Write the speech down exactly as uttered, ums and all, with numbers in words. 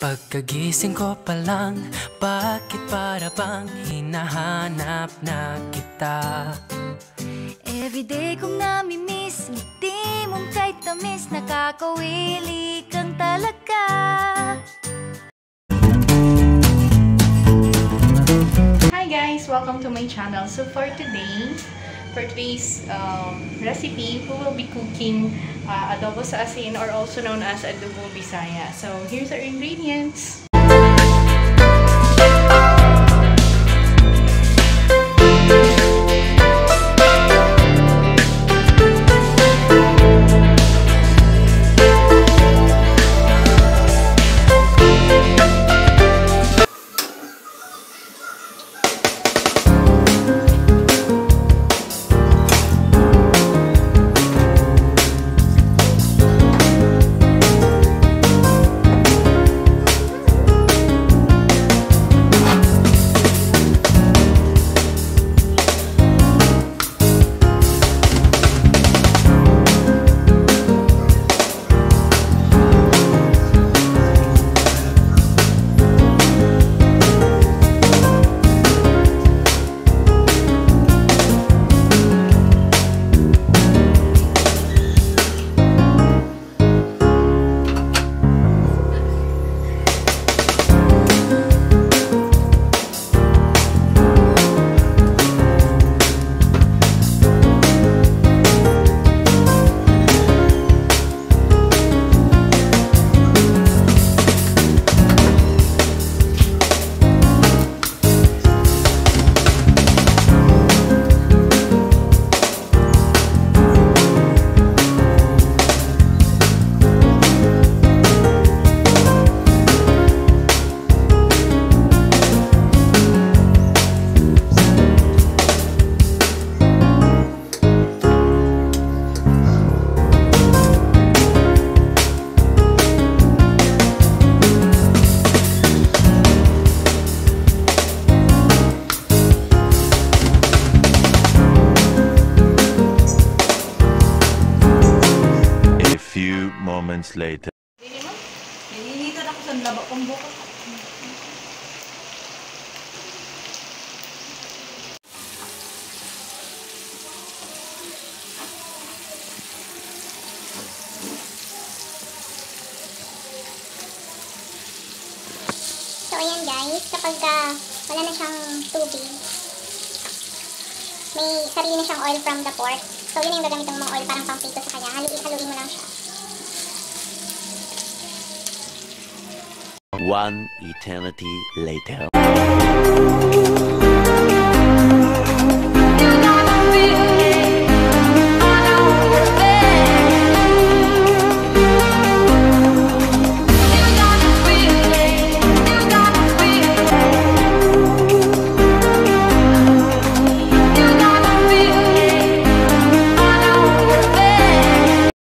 Pagkagising ko pa lang, bakit para bang hinahanap na kita? Everyday kong namimiss, ngiti mong kahit tamis, nakakawili kang talaga. Hi guys! Welcome to my channel. So for today, for today's um, recipe, we will be cooking uh, adobo sa asin, or also known as Adobong Bisaya. So here's our ingredients. Moments later. Nililitan ako sa laba kong buka. So ayan guys, kapag uh, wala na siyang tubig, may sarili na siyang oil from the pork. So yun yung gagamitin mong oil parang pampito sa kanya. Haluin, haluin mo lang siya. One eternity later.